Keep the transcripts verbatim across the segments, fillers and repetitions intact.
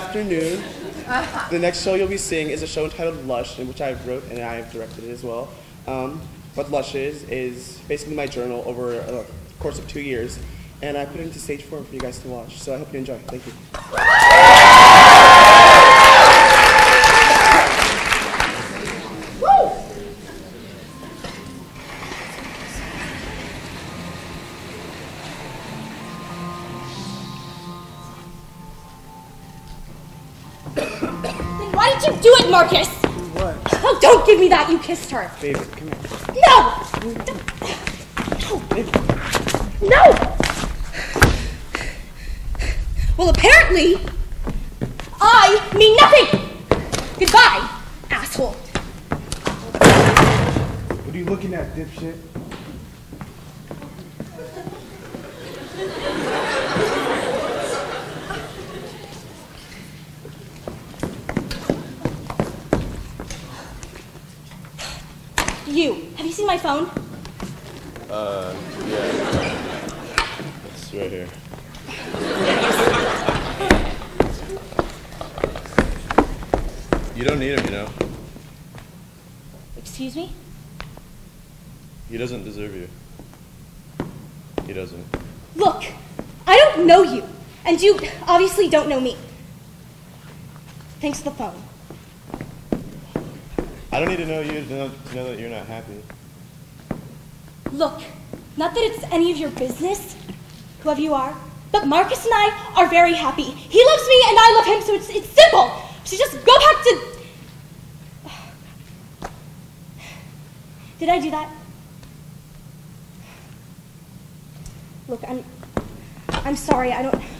afternoon. The next show you'll be seeing is a show entitled Lush, in which I wrote and I have directed it as well. Um, what Lush is, is basically my journal over a course of two years, and I put it into stage form for you guys to watch, so I hope you enjoy. Thank you. Then why did you do it, Marcus? What? Oh, don't give me that. You kissed her. Baby, come here. No! No! No! Well, apparently, I mean nothing! Goodbye, asshole. What are you looking at, dipshit? You, have you seen my phone? Uh, yeah. It's right here. You don't need him, you know. Excuse me? He doesn't deserve you. He doesn't. Look, I don't know you, and you obviously don't know me. Thanks for the phone. I don't need to know you to know, to know that you're not happy. Look, not that it's any of your business, whoever you are, but Marcus and I are very happy. He loves me and I love him, so it's, it's simple. So just go back to... Did I do that? Look, I'm... I'm sorry, I don't...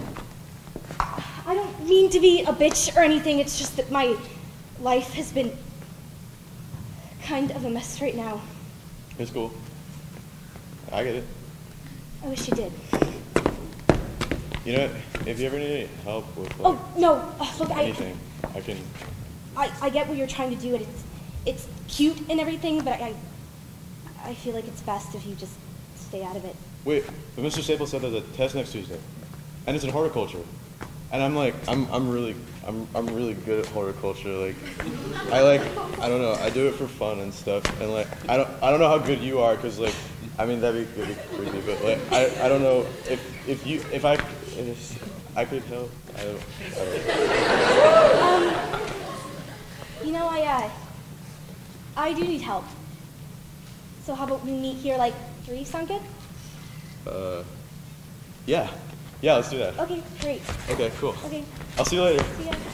I don't mean to be a bitch or anything, it's just that my life has been kind of a mess right now. It's cool. I get it. I wish you did. You know, if you ever need any help with like, Oh, no, uh, look, anything, I, I can... I, I get what you're trying to do, and it's, it's cute and everything, but I, I feel like it's best if you just stay out of it. Wait, but Mister Staples said there's a test next Tuesday, and it's in horticulture. And I'm like, I'm, I'm really, I'm, I'm really good at horticulture. Like, I like, I don't know, I do it for fun and stuff. And like, I don't, I don't know how good you are, cause like, I mean that'd be, that'd be crazy. But like, I, I don't know if, if you, if I, if I could help. I don't, I don't know. Um, you know, I, uh, I do need help. So how about we meet here like three? Sound good? Uh, yeah, yeah, let's do that. Okay, great. Okay, cool. Okay. I'll see you later. See ya.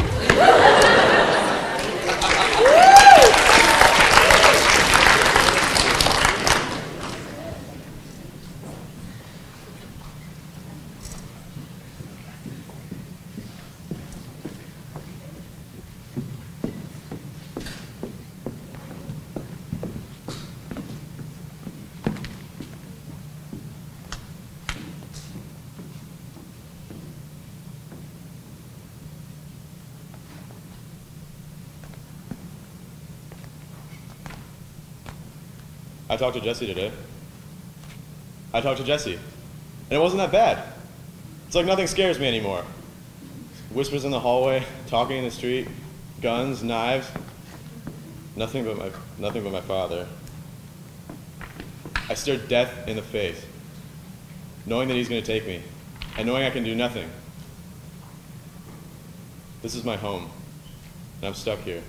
I talked to Jesse today. I talked to Jesse, and it wasn't that bad. It's like nothing scares me anymore. Whispers in the hallway, talking in the street, guns, knives. Nothing but my, nothing but my father. I stared death in the face, knowing that he's going to take me, and knowing I can do nothing. This is my home, and I'm stuck here.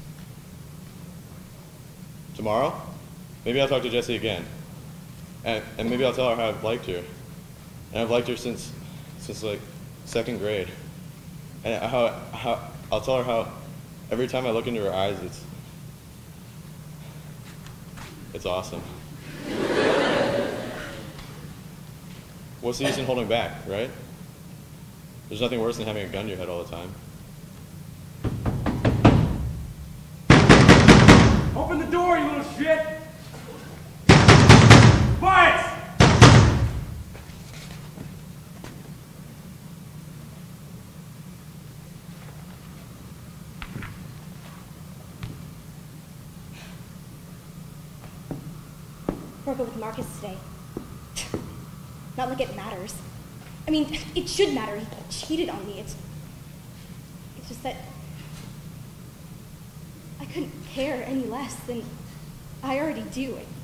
Tomorrow, maybe I'll talk to Jessie again, and, and maybe I'll tell her how I've liked her, and I've liked her since, since like second grade, and how, how I'll tell her how every time I look into her eyes, it's, it's awesome. What's the use in holding back, right? There's nothing worse than having a gun to your head all the time. Open the door, you little shit! Quiet! Broke up with Marcus today. Not like it matters. I mean, it should matter. He cheated on me. It's, It's just that I couldn't care any less than I already do. I,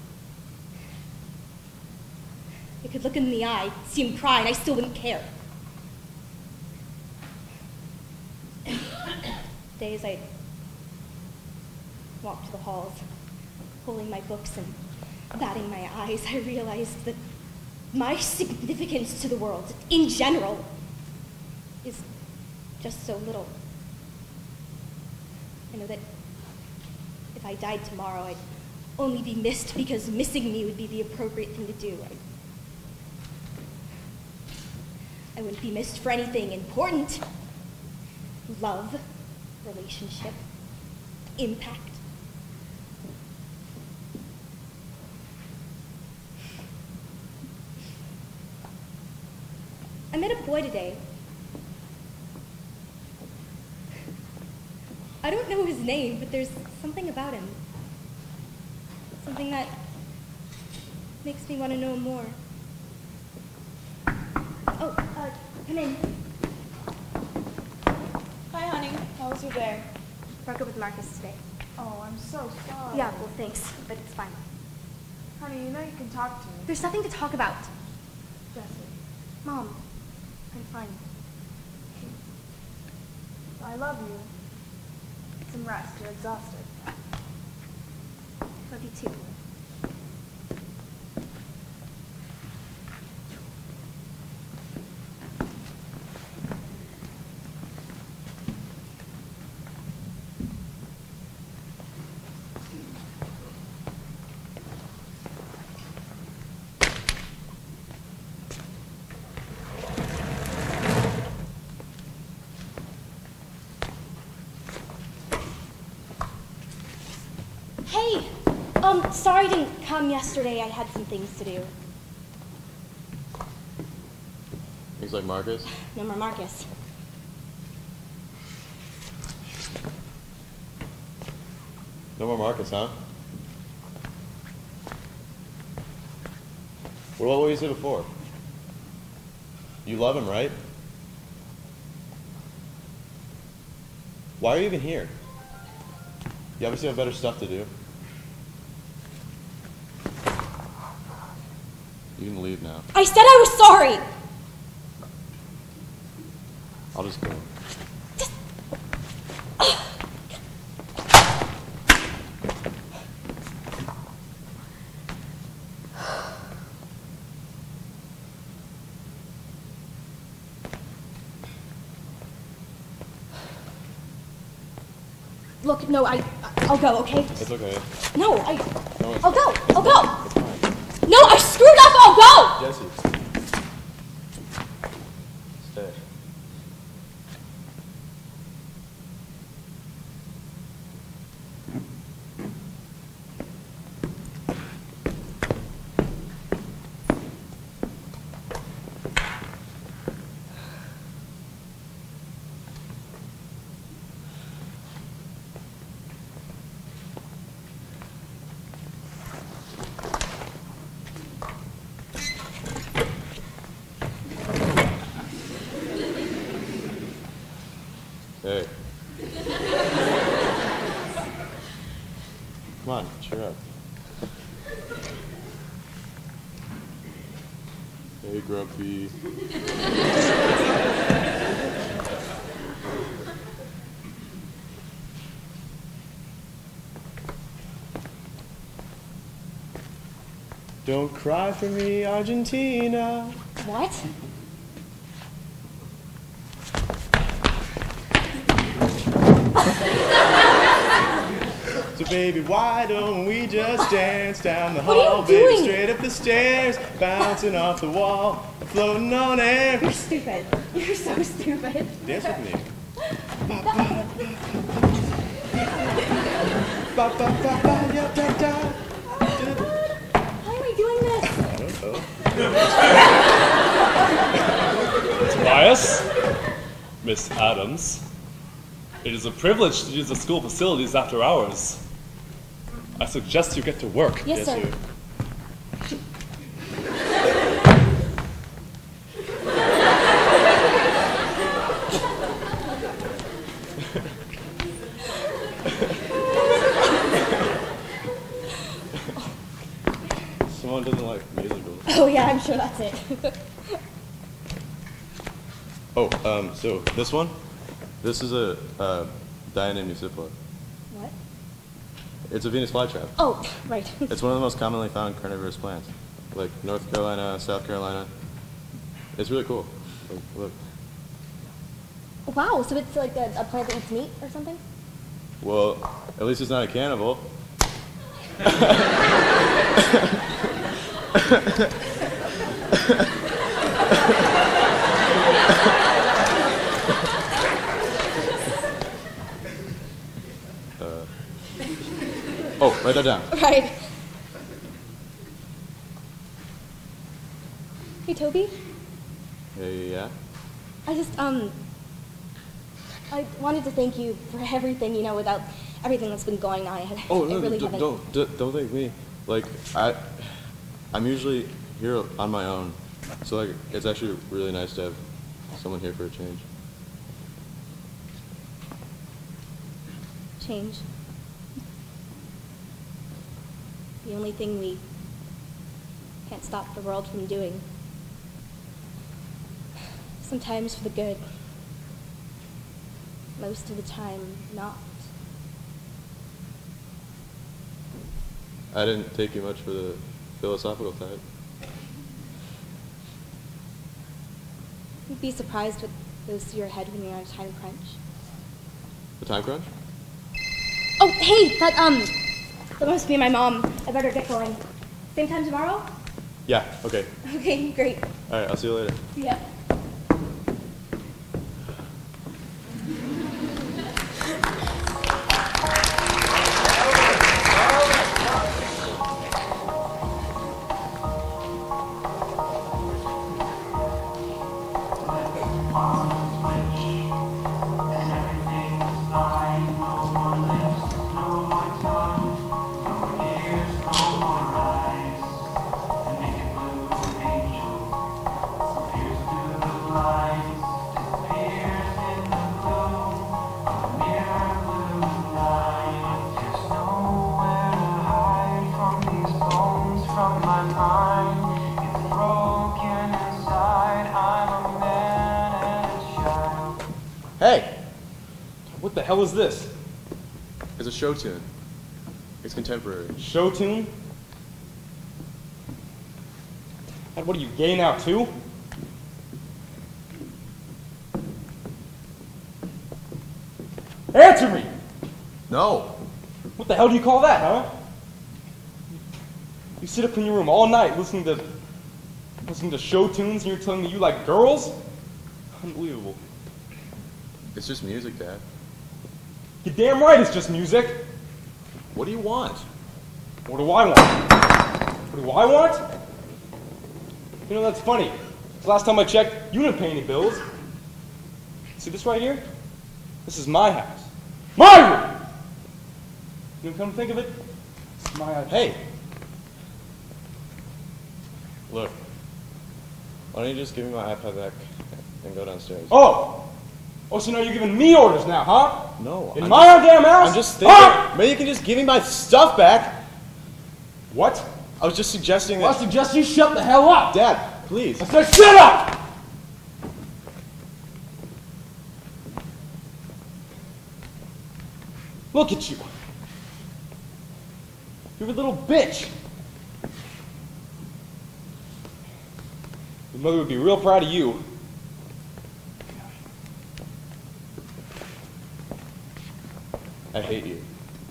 I could look him in the eye, see him cry, and I still wouldn't care. Days I walked to the halls, pulling my books and batting my eyes, I realized that my significance to the world, in general, is just so little. I know that if I died tomorrow, I'd only be missed because missing me would be the appropriate thing to do. I, I wouldn't be missed for anything important. Love, relationship, impact. I met a boy today. I don't know his name, but there's something about him. Something that makes me want to know more. Oh, uh, come in. Hi, honey. How was your day? Broke up with Marcus today. Oh, I'm so sorry. Yeah, well, thanks, but it's fine. Honey, you know you can talk to me. There's nothing to talk about. Jesse. Mom, I'm fine. I love you. Get some rest. You're exhausted. Love you too. Hey, um, sorry I didn't come yesterday. I had some things to do. Things like Marcus? No more Marcus. No more Marcus, huh? Well, what were you say before? You love him, right? Why are you even here? You obviously have better stuff to do. You can leave now. I said I was sorry! I'll just go. Look, no, I, I'll go, okay? It's okay. No, I, No, it's I'll go, it's I'll fine. go! It's fine. No, I screwed up, I'll go! Jesse. Stay. Hey. Come on, cheer up. Hey, Grumpy. Don't cry for me, Argentina. What? So baby, why don't we just dance down the What are you hall, baby, doing? straight up the stairs, bouncing off the wall, floating on air. You're stupid. You're so stupid. Dance with me. That- Ba, ba, ba, ba, ya, da, da. Why am I doing this? I don't know. Tobias, Miss Adams, it is a privilege to use the school facilities after hours. I suggest you get to work. Yes, sir. sir. Someone doesn't like musicals. Oh yeah, I'm sure that's it. Oh, um, so this one, this is a uh, Diana muscipula. What? It's a Venus flytrap. Oh, right. It's one of the most commonly found carnivorous plants, like North Carolina, South Carolina. It's really cool. Like, look. Wow, so it's like a, a plant that eats meat or something? Well, at least it's not a cannibal. uh, oh, write that down. Right. Hey, Toby? Hey, yeah? I just, um, I wanted to thank you for everything, you know, without everything that's been going on. I, Oh, I no, really d- haven't. don't, d- don't thank me. Like, I, I'm usually here on my own, so like, it's actually really nice to have someone here for a change. Change. The only thing we can't stop the world from doing. Sometimes for the good. Most of the time, not. I didn't take you much for the philosophical type. You'd be surprised what goes through your head when you're on a time crunch. The time crunch? Oh, hey, that, um, that must be my mom. I better get going. Same time tomorrow? Yeah, okay. Okay, great. All right, I'll see you later. Yeah. Hey! What the hell is this? It's a show tune. It's contemporary. Show tune? And what are you, gay now too? Answer me! No! What the hell do you call that, huh? You sit up in your room all night listening to listening to show tunes and you're telling me you like girls? Unbelievable. It's just music, Dad. You're damn right it's just music. What do you want? What do I want? What do I want? You know, that's funny. The last time I checked, you didn't pay any bills. See this right here? This is my house. My room! You know, come to think of it, it's my house. Hey! Look. Why don't you just give me my iPad back and go downstairs? Oh! Oh, so now you're giving me orders now, huh? No. In I'm my just, own damn house? I'm just thinking. Huh? Maybe you can just give me my stuff back. What? I was just suggesting Well, I that. suggest you shut the hell up! Dad, please. I said shut up! Look at you. You're a little bitch. Your mother would be real proud of you. I hate you.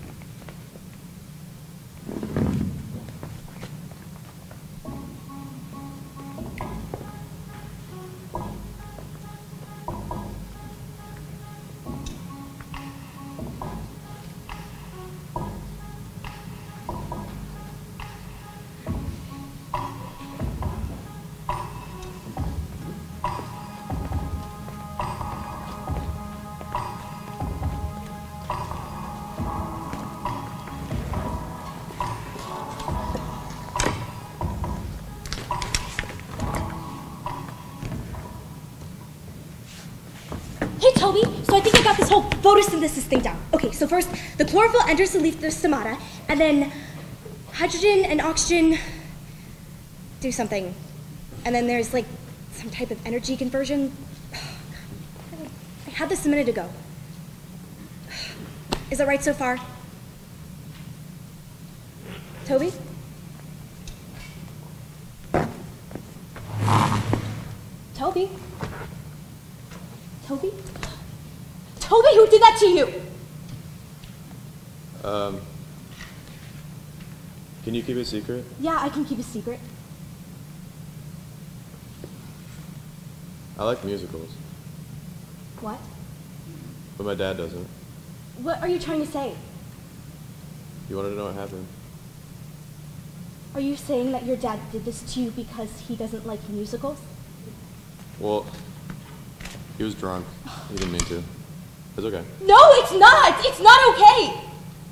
Hey, Toby, so I think I got this whole photosynthesis thing down. Okay, so first, the chlorophyll enters the leaf, the stomata, and then hydrogen and oxygen do something. And then there's like some type of energy conversion. I had this a minute ago. Is it right so far? Toby? Toby? Toby? Toby, who did that to you? Um, can you keep it a secret? Yeah, I can keep a secret. I like musicals, What? but my dad doesn't. What are you trying to say? You wanted to know what happened? Are you saying that your dad did this to you because he doesn't like musicals? Well, he was drunk. He didn't mean to. It's okay. No, it's not! It's not okay!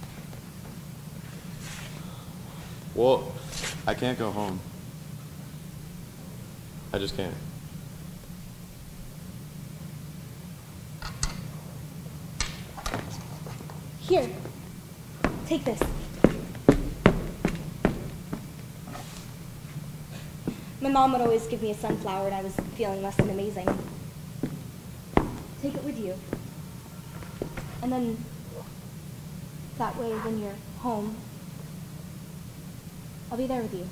Well, I can't go home. I just can't. Here, take this. My mom would always give me a sunflower and I was feeling less than amazing. Take it with you. And then, that way when you're home, I'll be there with you.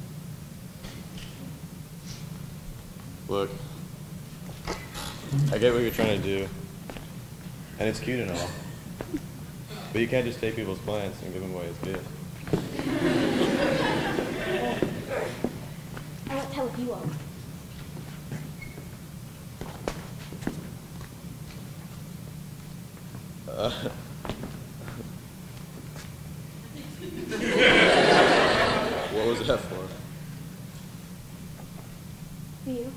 Look, I get what you're trying to do, and it's cute and all. But you can't just take people's plants and give them away as gifts. I won't tell if you won't. Uh, what was that for? For you.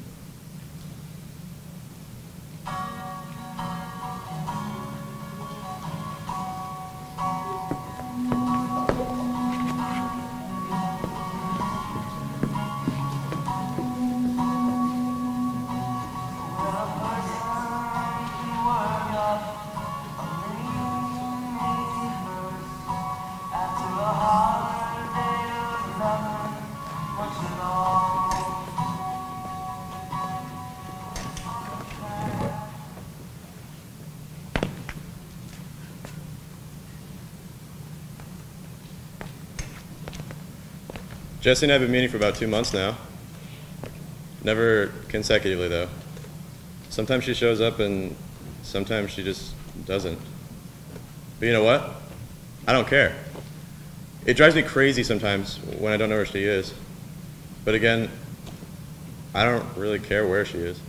Jessie and I have been meeting for about two months now. Never consecutively, though. Sometimes she shows up and sometimes she just doesn't. But you know what? I don't care. It drives me crazy sometimes when I don't know where she is. But again, I don't really care where she is.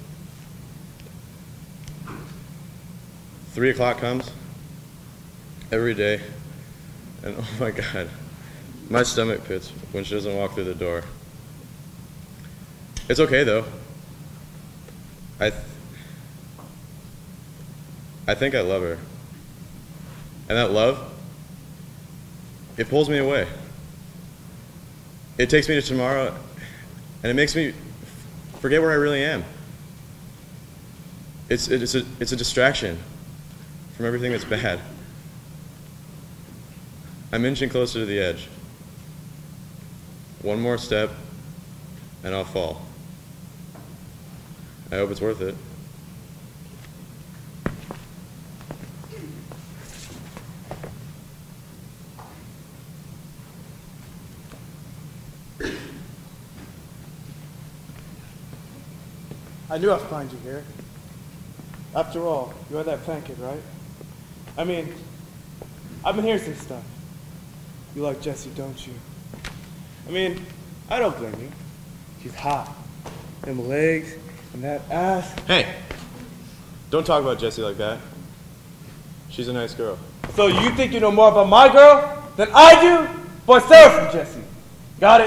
Three o'clock comes every day, and oh my God, my stomach pits when she doesn't walk through the door. It's okay though. I th I think I love her. And that love, it pulls me away. It takes me to tomorrow, and it makes me forget where I really am. It's, it's, a, it's a distraction from everything that's bad. I'm inching closer to the edge. One more step, and I'll fall. I hope it's worth it. I knew I'd find you here. After all, you are that plant kid, right? I mean, I've been hearing some stuff. You like Jessie, don't you? I mean, I don't blame you. She's hot. Them legs and that ass. Hey, don't talk about Jessie like that. She's a nice girl. So you think you know more about my girl than I do? Boy, stay away from Jessie. Got it?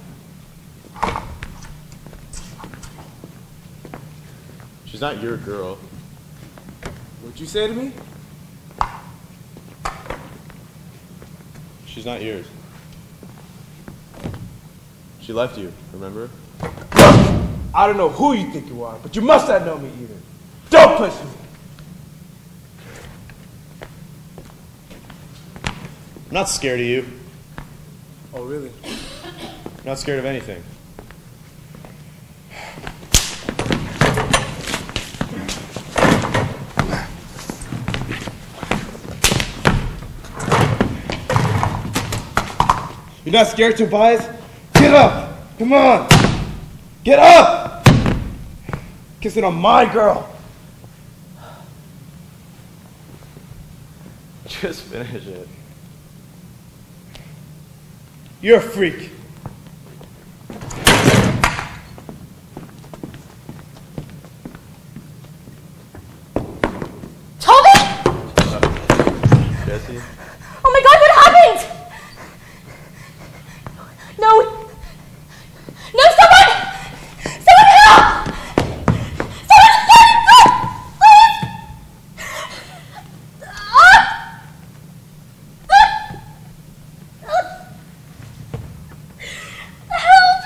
She's not your girl. What'd you say to me? She's not yours. She left you, remember? I don't know who you think you are, but you must not know me either. Don't push me. I'm not scared of you. Oh, really? I'm not scared of anything. You're not scared, Tobias? Get up! Come on! Get up! Kissing on my girl! Just finish it. You're a freak. Toby! Jesse? Oh my God, what happened? No. No, someone! Someone help! Someone help! Please! Ah! Help!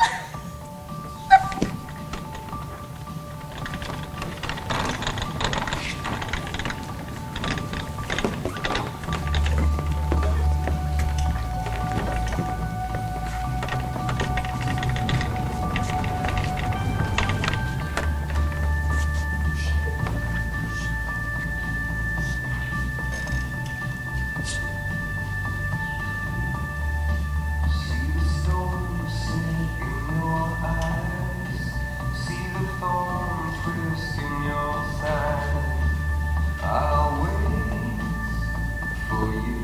See the storm sink in your eyes. See the thorn twist in your side. I'll wait for you.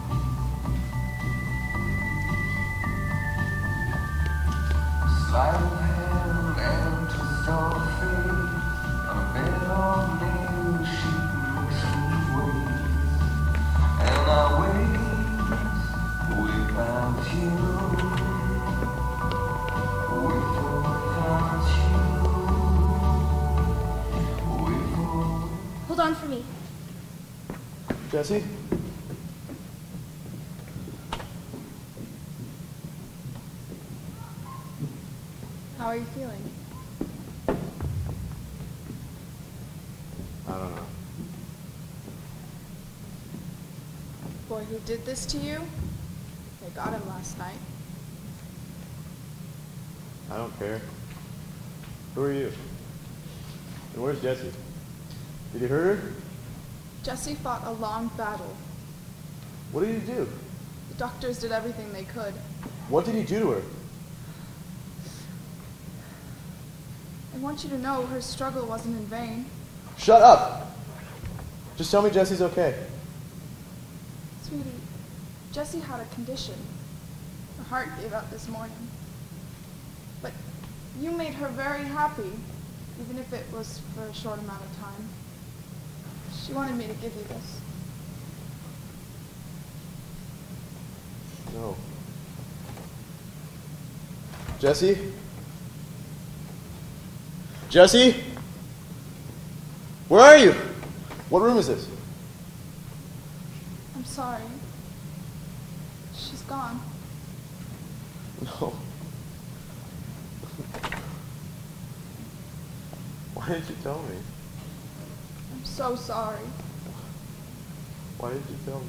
Sleight of hand and twist of fate. On a bed of nails, she makes me wait. And I wait without you. Wait for without you. Wait for. Hold on for me. Jesse? How are you feeling? I don't know. Boy who did this to you? They got him last night. I don't care. Who are you? And where's Jesse? Did you hurt her? Jesse fought a long battle. What did you do? The doctors did everything they could. What did you do to her? I want you to know her struggle wasn't in vain. Shut up! Just tell me Jesse's okay. Sweetie, Jesse had a condition. Her heart gave out this morning. But you made her very happy, even if it was for a short amount of time. She wanted me to give you this. No. Jesse? Jesse? Where are you? What room is this? I'm sorry. She's gone. No. Why did you tell me? I'm so sorry. Why did you tell me?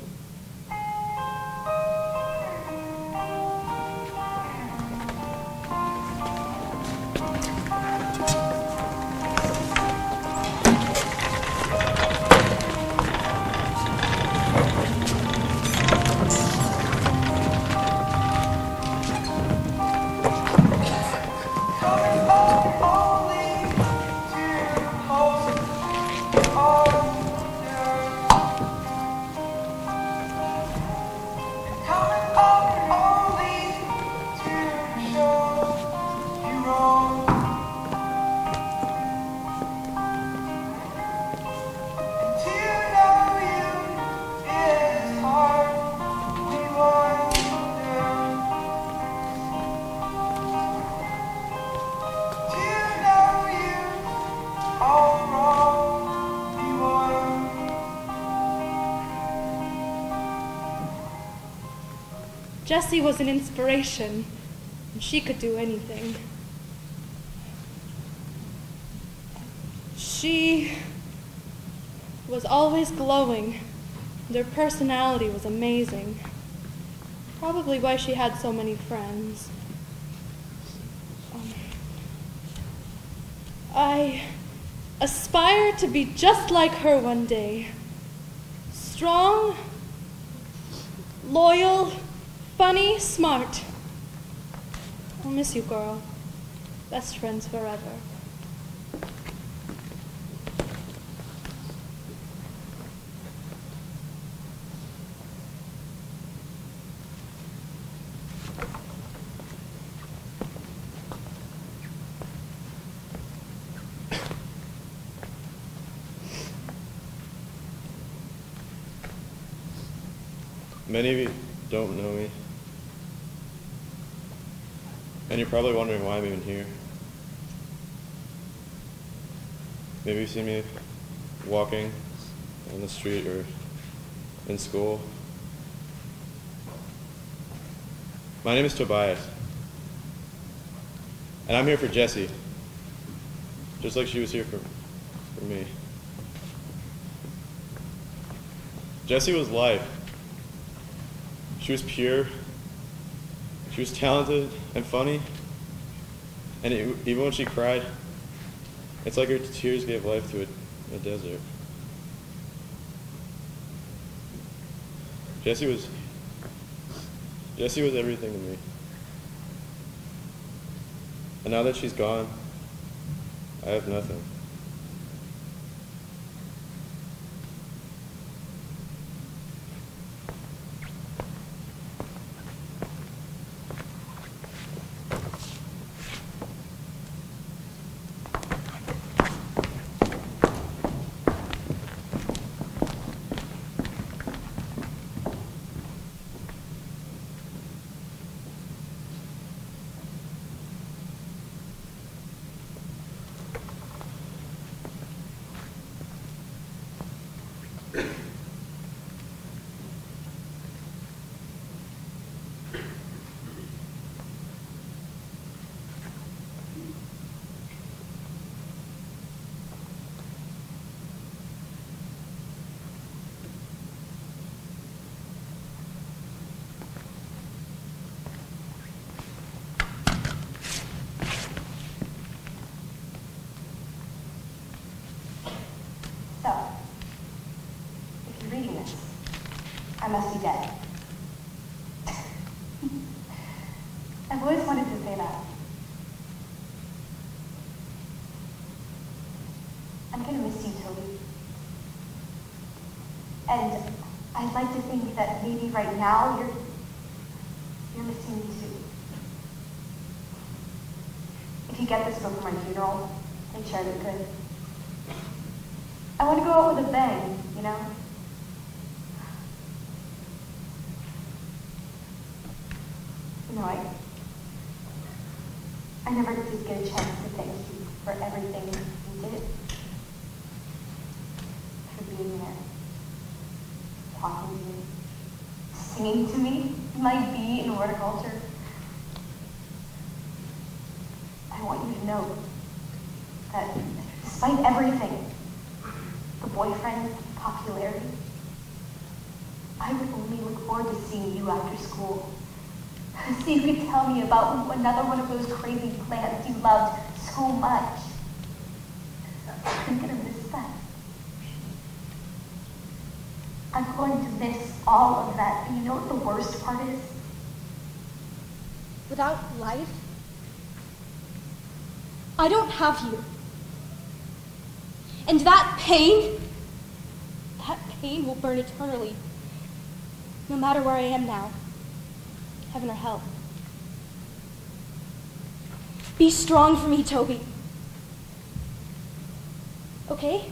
Jessie was an inspiration, and she could do anything. She was always glowing, and her personality was amazing. Probably why she had so many friends. Um, I aspire to be just like her one day. Strong, loyal, funny, smart. I'll miss you, girl. Best friends forever. Many of you don't know me. And you're probably wondering why I'm even here. Maybe you've seen me walking on the street or in school. My name is Tobias. And I'm here for Jessie. Just like she was here for, for me. Jessie was life. She was pure. She was talented and funny. And it, even when she cried, it's like her tears gave life to a, a desert. Jessie was, Jessie was everything to me. And now that she's gone, I have nothing. So, if you're reading this, I must be dead. I've always wanted to say that. I'm gonna miss you, Toby. And I'd like to think that maybe right now you're, you're missing me too. If you get this book for my funeral, make sure I look good. I want to go out with a bang, you know? You know, I, I never did get a chance to thank you for everything you did. For being there, talking to me, singing to me, my B in horticulture. I want you to know that despite everything, the boyfriend, popularity, I would only look forward to seeing you after school. So you could tell me about another one of those crazy plants you loved so much. I'm gonna miss that. I'm going to miss all of that. And you know what the worst part is? Without life, I don't have you. And that pain, that pain will burn eternally, no matter where I am now, heaven or hell. Be strong for me, Toby. Okay?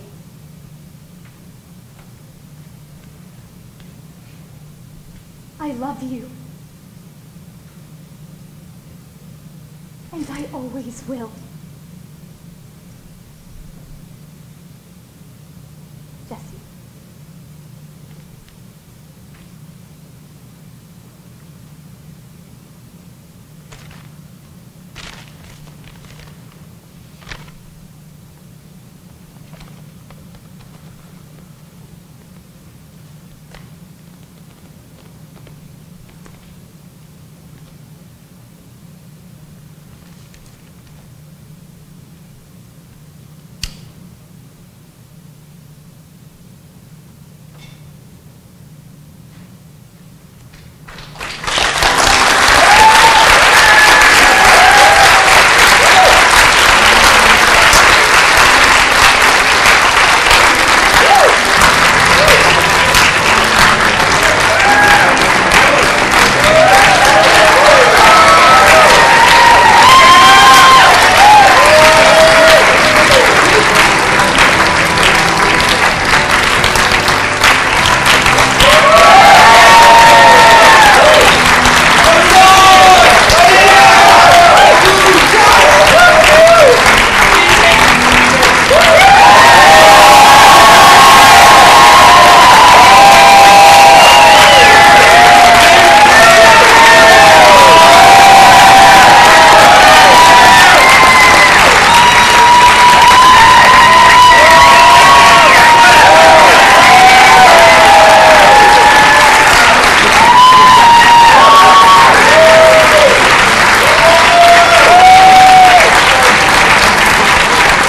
I love you. And I always will.